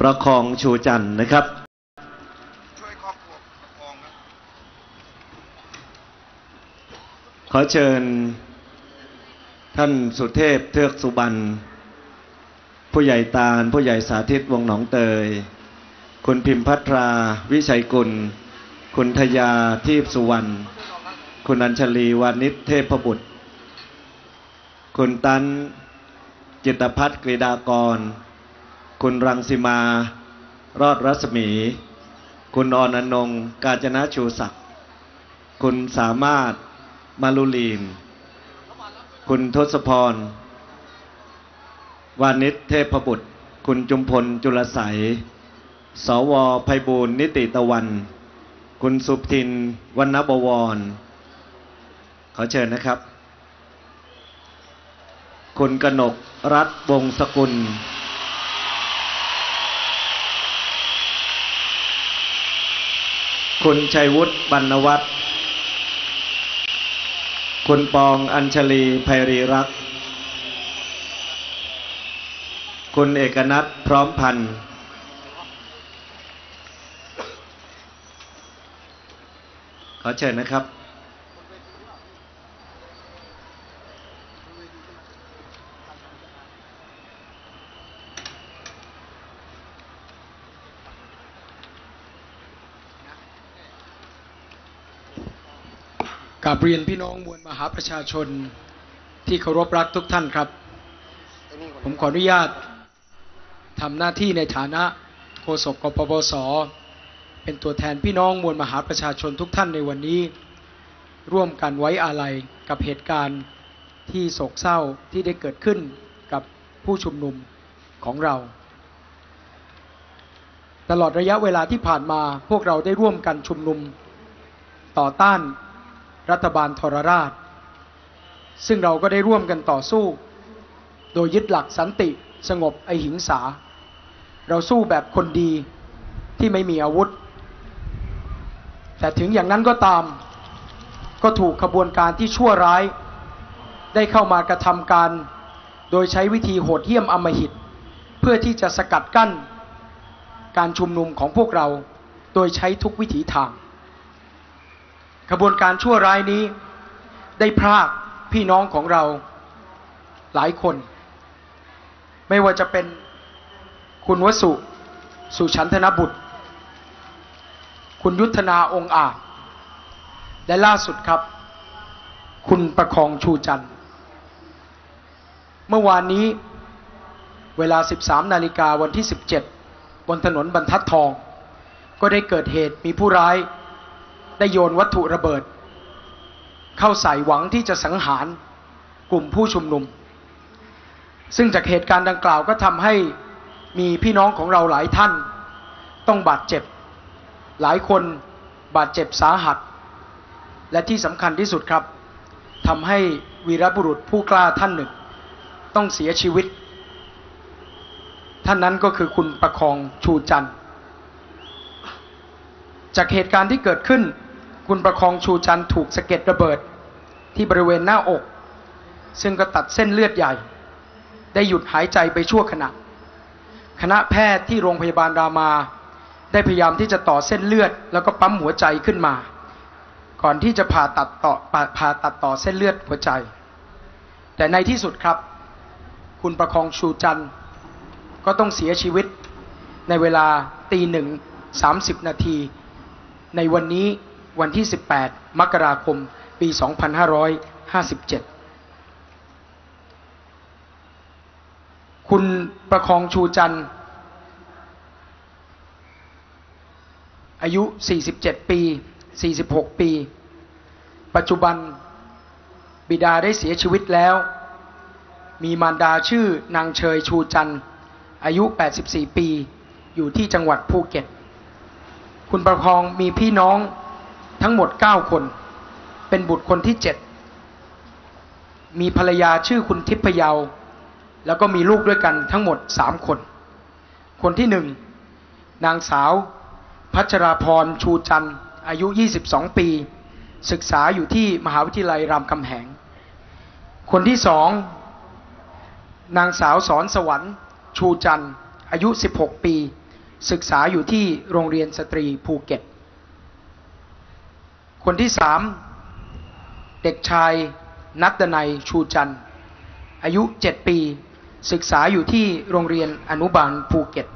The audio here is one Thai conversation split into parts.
ประคองชูจันทร์นะครับช่วยครอบครัวประคองครับขอเชิญท่านสุเทพเทือกสุบรรณผู้ใหญ่ตาลผู้ใหญ่สาธิตวงหนองเตยคุณพิมพัทราวิชัยกุลคุณทยาทีพสุวรรณคุณอัญชลีวานิชเทพบุตรคุณตันจิตพัฒน์กฤษฎากรคุณรังสิมารอดรัศมีคุณอรนงค์กาญจนะชูศักดิ์คุณสามารถมาลุลีนคุณทศพรวานิชเทพบุตรคุณจุมพลจุลใสสว.ไพบูลย์นิติตะวันคุณสุทินวรรณบวรขอเชิญนะครับคุณกนกรัตน์วงศ์สกุลคุณชัยวุฒิบรรณวัฒน์คุณปองอัญชลีไพรีรักษ์คุณเอกนัทพร้อมพันธ์ขอเชิญนะครับกราบเรียนพี่น้องมวลมหาประชาชนที่เคารพรักทุกท่านครับผมขออนุญาตทำหน้าที่ในฐานะโฆษกกปปส.เป็นตัวแทนพี่น้องมวลมหาประชาชนทุกท่านในวันนี้ร่วมกันไว้อาลัยกับเหตุการณ์ที่โศกเศร้าที่ได้เกิดขึ้นกับผู้ชุมนุมของเราตลอดระยะเวลาที่ผ่านมาพวกเราได้ร่วมกันชุมนุมต่อต้านรัฐบาลทรราชซึ่งเราก็ได้ร่วมกันต่อสู้โดยยึดหลักสันติสงบอหิงสาเราสู้แบบคนดีที่ไม่มีอาวุธแต่ถึงอย่างนั้นก็ตามก็ถูกขบวนการที่ชั่วร้ายได้เข้ามากระทำการโดยใช้วิธีโหดเหี้ยมอำมหิตเพื่อที่จะสกัดกั้นการชุมนุมของพวกเราโดยใช้ทุกวิถีทางขบวนการชั่วร้ายนี้ได้พรากพี่น้องของเราหลายคนไม่ว่าจะเป็นคุณวสุสุฉันธนบุตรคุณยุทธนาองค์อาจและล่าสุดครับคุณประคองชูจันทร์เมื่อวานนี้เวลา 13 นาฬิกาวันที่ 17 บนถนนบรรทัดทองก็ได้เกิดเหตุมีผู้ร้ายได้โยนวัตถุระเบิดเข้าใส่หวังที่จะสังหารกลุ่มผู้ชุมนุมซึ่งจากเหตุการณ์ดังกล่าวก็ทำให้มีพี่น้องของเราหลายท่านต้องบาดเจ็บหลายคนบาดเจ็บสาหัสและที่สำคัญที่สุดครับทำให้วีรบุรุษผู้กล้าท่านหนึ่งต้องเสียชีวิตท่านนั้นก็คือคุณประคองชูจันทร์จากเหตุการณ์ที่เกิดขึ้นคุณประคองชูจันทร์ถูกสะเก็ดระเบิดที่บริเวณหน้าอกซึ่งก็ตัดเส้นเลือดใหญ่ได้หยุดหายใจไปชั่วขณะคณะแพทย์ที่โรงพยาบาลรามาได้พยายามที่จะต่อเส้นเลือดแล้วก็ปั๊มหัวใจขึ้นมาก่อนที่จะผ่าตัดต่อเส้นเลือดหัวใจแต่ในที่สุดครับคุณประคองชูจันทร์ก็ต้องเสียชีวิตในเวลา 1:30 นาทีในวันนี้วันที่ 18 มกราคม ปี 2557 คุณประคองชูจันทร์อายุ 47 ปี 46 ปี ปัจจุบันบิดาได้เสียชีวิตแล้วมีมารดาชื่อนางเชยชูจันทร์อายุ 84 ปีอยู่ที่จังหวัดภูเก็ตคุณประคองมีพี่น้องทั้งหมด 9 คนเป็นบุตรคนที่ 7มีภรรยาชื่อคุณทิพยาวแล้วก็มีลูกด้วยกันทั้งหมด 3 คนคนที่ 1นางสาวพัชราพรชูจันทร์อายุ 22 ปีศึกษาอยู่ที่มหาวิทยาลัยรามคำแหงคนที่ 2นางสาวสอนสวรรค์ชูจันทร์อายุ 16 ปีศึกษาอยู่ที่โรงเรียนสตรีภูเก็ตคนที่3เด็กชายณัฐนัยชูจันทร์อายุ7 ปีศึกษาอยู่ที่โรงเรียนอนุบาลภูเก็ต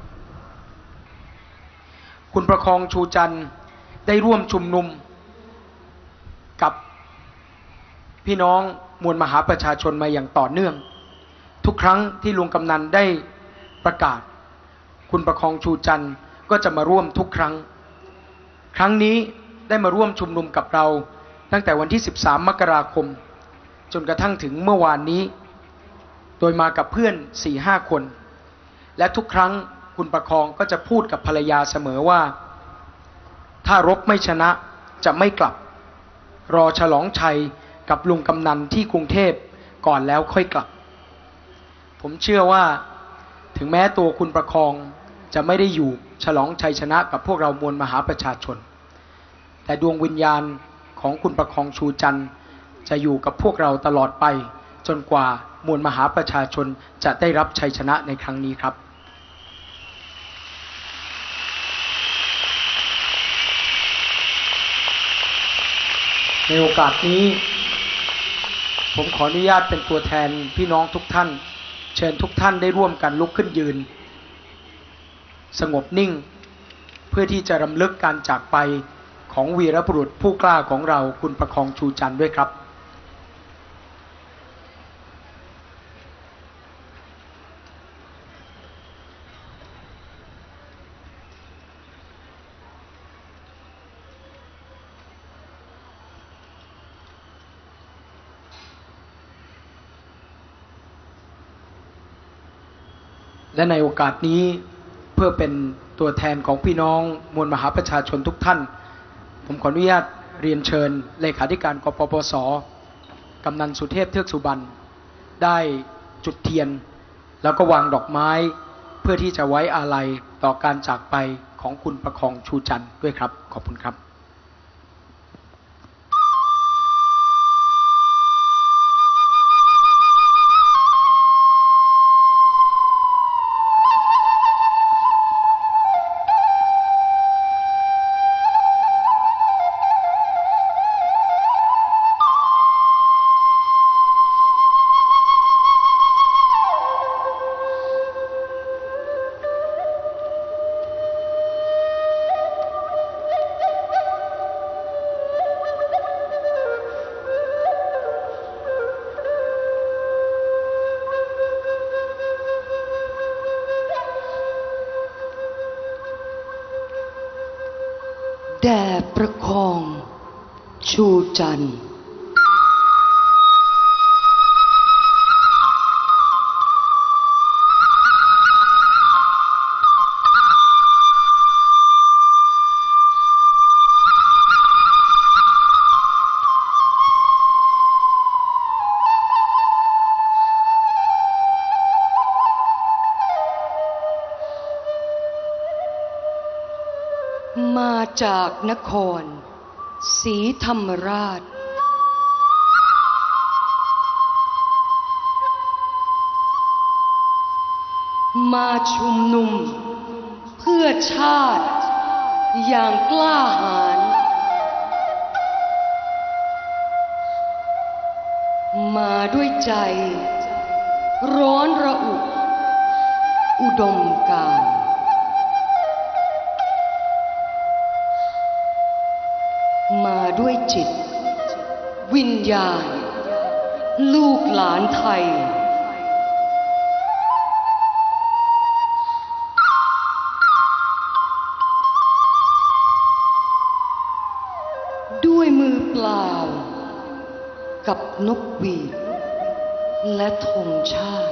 คุณประคองชูจันทร์ได้ร่วมชุมนุมกับพี่น้องมวลมหาประชาชนมาอย่างต่อเนื่องทุกครั้งที่ลุงกำนันได้ประกาศคุณประคองชูจันทร์ก็จะมาร่วมทุกครั้งครั้งนี้ได้มาร่วมชุมนุมกับเราตั้งแต่วันที่13 มกราคมจนกระทั่งถึงเมื่อวานนี้โดยมากับเพื่อน 4-5 คนและทุกครั้งคุณประคองก็จะพูดกับภรรยาเสมอว่าถ้ารบไม่ชนะจะไม่กลับรอฉลองชัยกับลุงกำนันที่กรุงเทพก่อนแล้วค่อยกลับผมเชื่อว่าถึงแม้ตัวคุณประคองจะไม่ได้อยู่ฉลองชัยชนะกับพวกเรามวลมหาประชาชนแต่ดวงวิญญาณของคุณประคองชูจันทร์จะอยู่กับพวกเราตลอดไปจนกว่ามวลมหาประชาชนจะได้รับชัยชนะในครั้งนี้ครับในโอกาสนี้ผมขออนุญาตเป็นตัวแทนพี่น้องทุกท่านเชิญทุกท่านได้ร่วมกันลุกขึ้นยืนสงบนิ่งเพื่อที่จะรำลึกการจากไปของวีรบุรุษผู้กล้าของเราคุณประคองชูจันทร์ด้วยครับและในโอกาสนี้เพื่อเป็นตัวแทนของพี่น้องมวลมหาประชาชนทุกท่านผมขออนุญาตเรียนเชิญเลขาธิการกปปส.กำนันสุเทพเทือกสุบรรณได้จุดเทียนแล้วก็วางดอกไม้เพื่อที่จะไว้อาลัยต่อการจากไปของคุณประคองชูจันทร์ด้วยครับขอบคุณครับแด่ประคองชูจันทร์มาจากนครศรีธรรมราชมาชุมนุมเพื่อชาติอย่างกล้าหาญมาด้วยใจร้อนระอุอุดมการณ์มาด้วยจิตวิญญาณลูกหลานไทยด้วยมือเปล่ากับนกหวีดและธงชาติ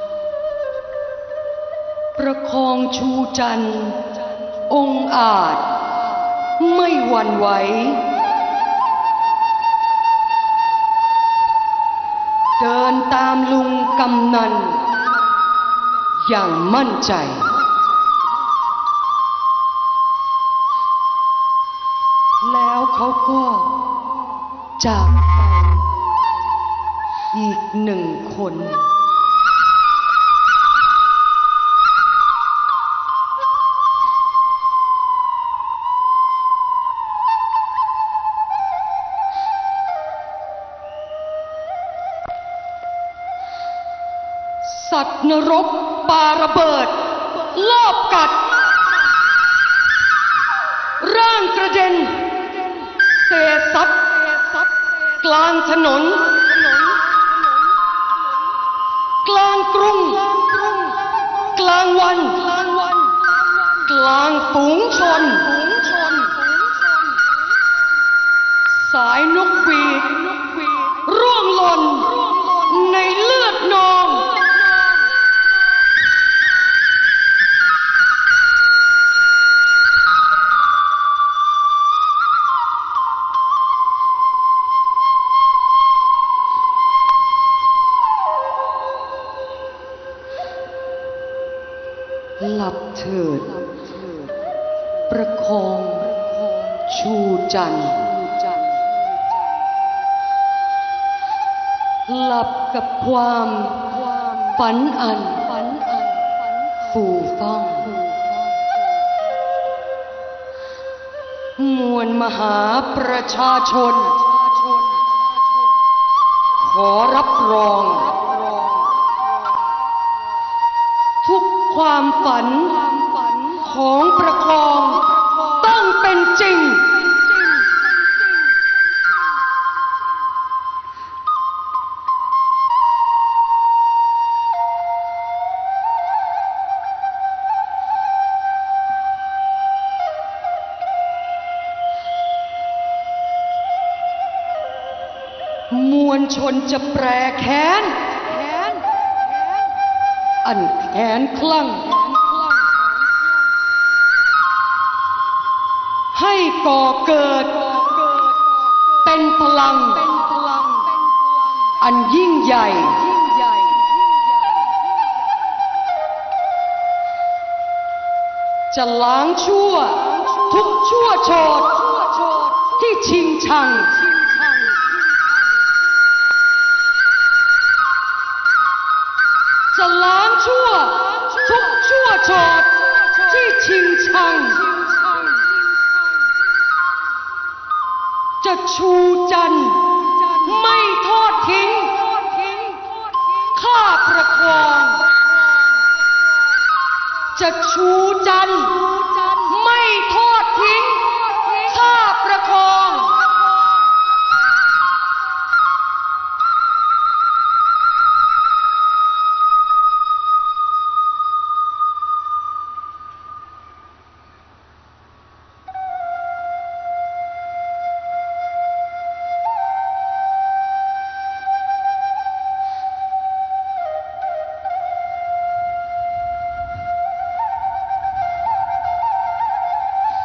ประคองชูจันทร์องค์อาจไม่หวั่นไหวเดินตามลุงกำนันอย่างมั่นใจแล้วเขาก็จากไปอีก1 คนสัตว์นรกปาระเบิดลอบกัดร่างกระเด็นเศษทรัพย์กลางถนนกลางกรุงกลางวันกลางฝูงชนสายนกหวีดร่วงหล่นในเลือดนองหลับเถิดประคองชูจันทร์หลับกับความฝันอันฟูฟ่องมวลมหาประชาชนขอรับรองทุกความฝันของประคองต้องเป็นจริงมวลชนจะแปรแค้นอันแค้นคลั่งให้ก่อเกิดเป็นพลังอันยิ่งใหญ่จะล้างชั่วทุกชั่วโชดที่ชิงชังจะล้างชั่วทุกชั่วโชดที่ชิงชังจะชูจันทร์ไม่ทอดทิ้งข้าประคองจะชูจันทร์ไม่ทอดทิ้งข้าประคองข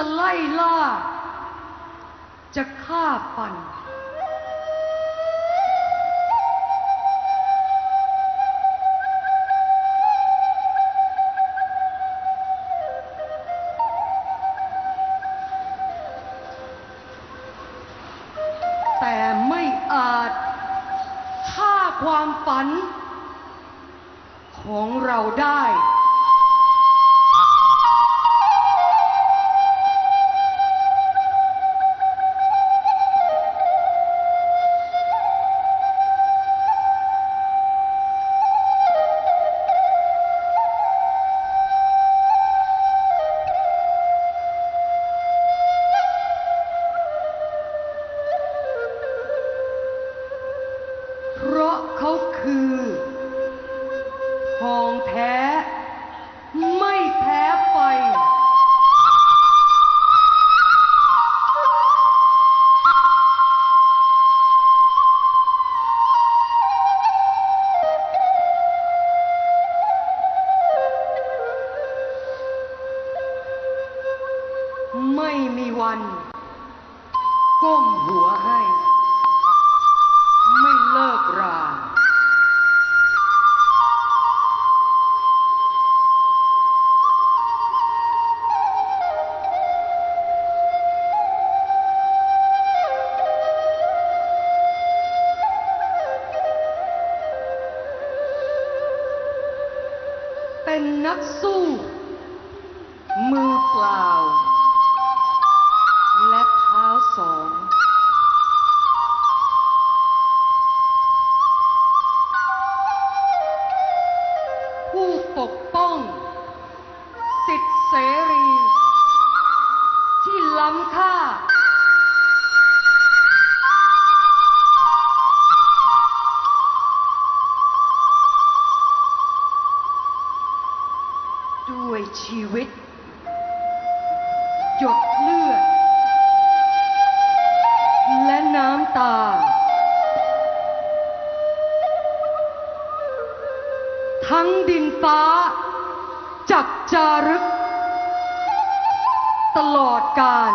จะไล่ล่าจะฆ่าฟันแต่ไม่อาจฆ่าความฝันของเราได้เพราะเขาคือทองแท้ไม่แพ้ไฟไม่มีวันก้มหัวให้ไม่เลิกราเป็นนักสู้มือเปล่าและเท้าสองผู้ปกป้องสิทธิเสรีที่ล้ำค่าด้วยชีวิตหยดเลือดและน้ำตาทั้งดินฟ้าจักจารึกตลอดกาล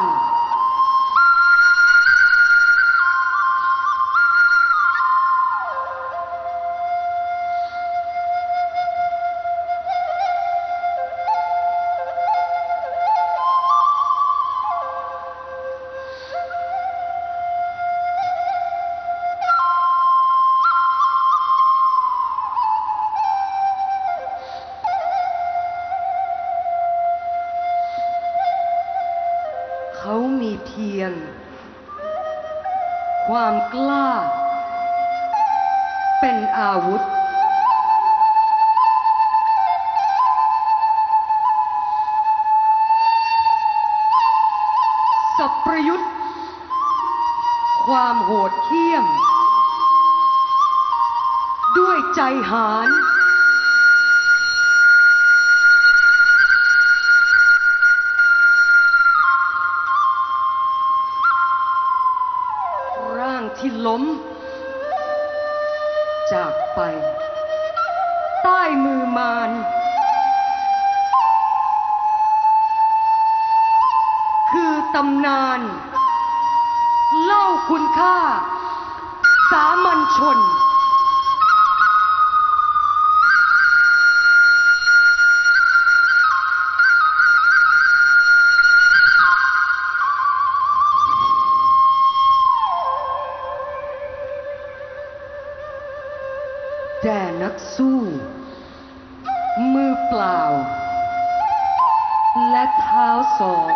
เขามีเพียงความกล้าเป็นอาวุธสัพยุทธ์ความโหดเหี้ยมด้วยใจหาญร่างที่ล้มจากไปใต้มือมารคือตำนานเล่าคุณค่าสามัญชนแด่นักสู้มือเปล่าและเท้าสอง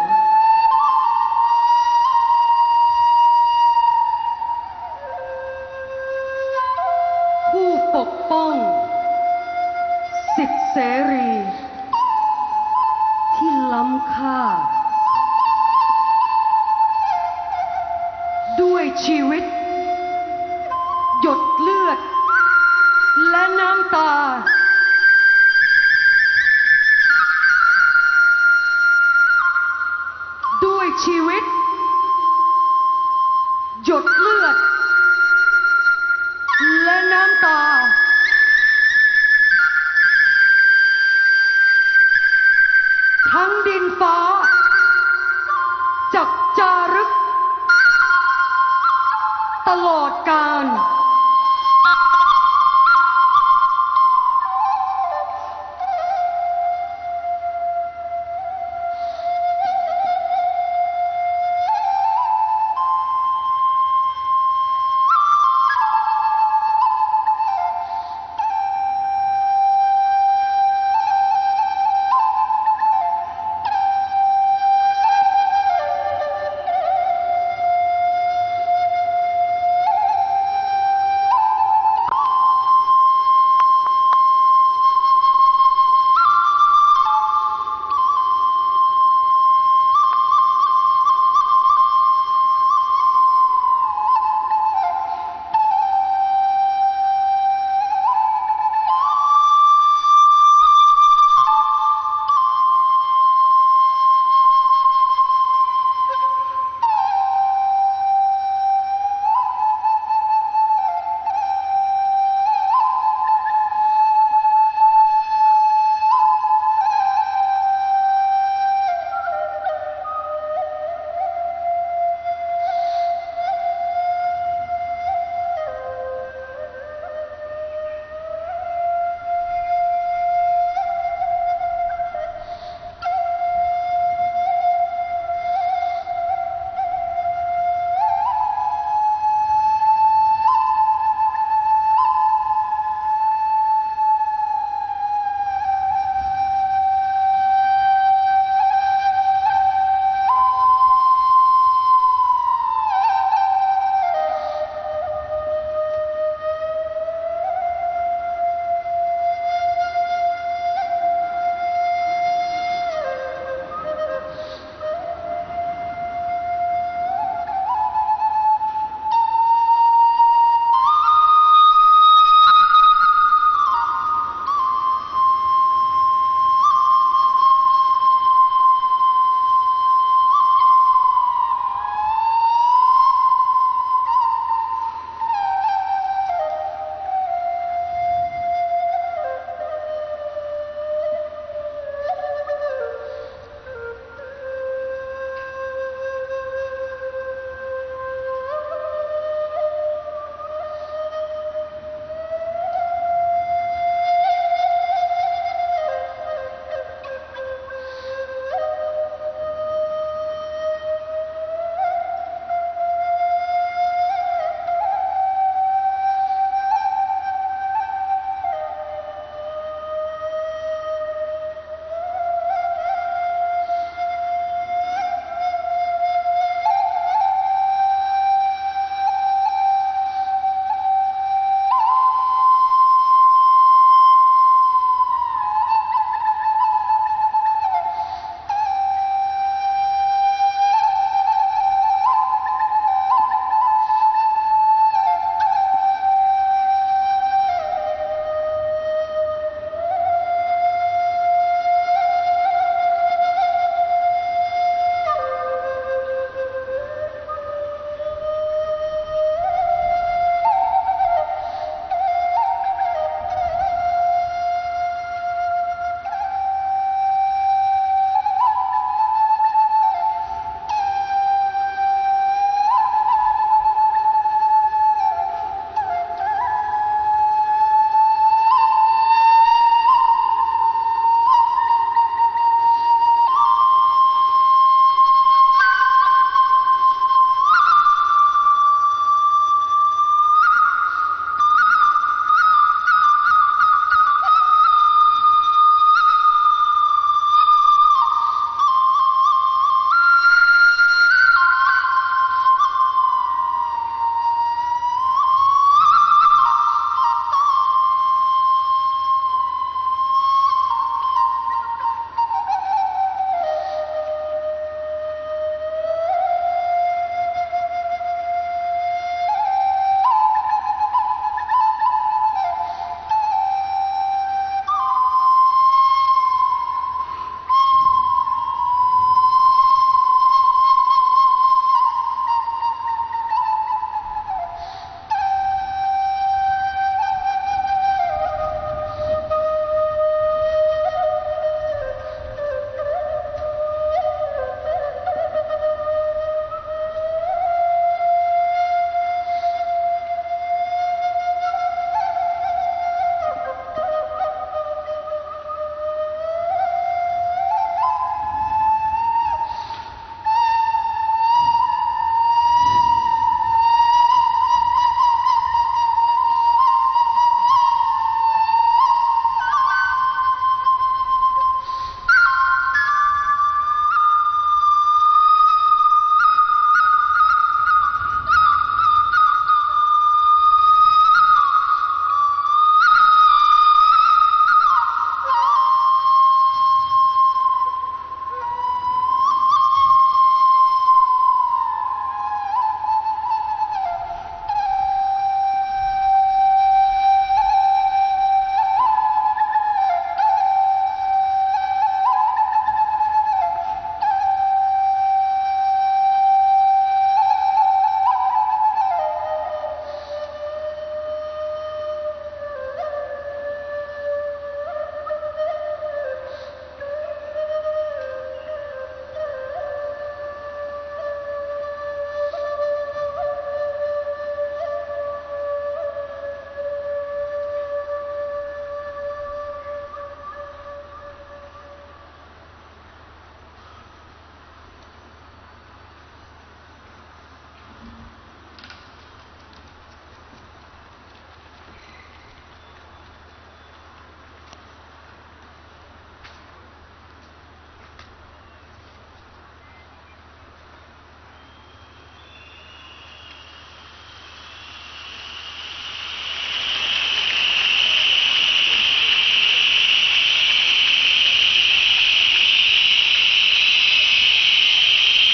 ผู้ปกป้องสิทธิเสรีที่ล้ำค่าด้วยชีวิตหยดเลือดและน้ำตาด้วยชีวิตหยดเลือดและน้ำตาทั้งดินฟ้าจักจารึกตลอดกาล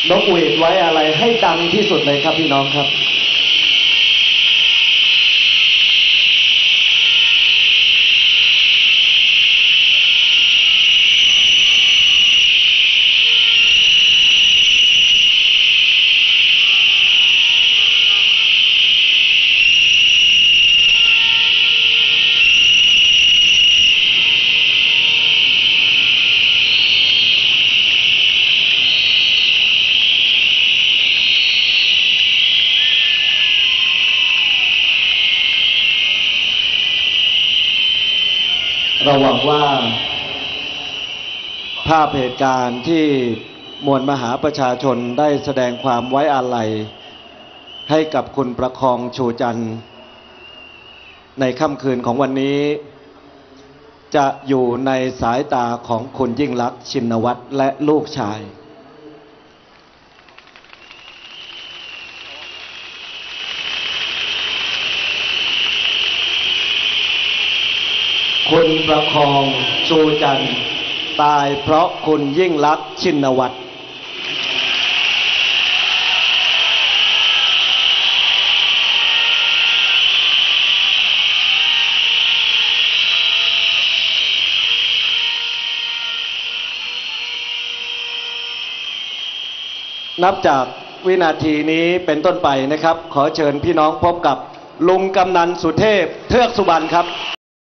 นกหวีดไว้อะไรให้ดังที่สุดเลยครับพี่น้องครับเราหวังว่าภาพเหตุการณ์ที่มวลมหาประชาชนได้แสดงความไว้อาลัยให้กับคุณประคองชูจันทร์ในค่ำคืนของวันนี้ จะอยู่ในสายตาของคุณยิ่งลักษณ์ชินวัตรและลูกชายคุณประคองชูจันทร์ตายเพราะคุณยิ่งลักษณ์ชินวัตรนับจากวินาทีนี้เป็นต้นไปนะครับขอเชิญพี่น้องพบกับลุงกำนันสุเทพเทือกสุบรรณครับ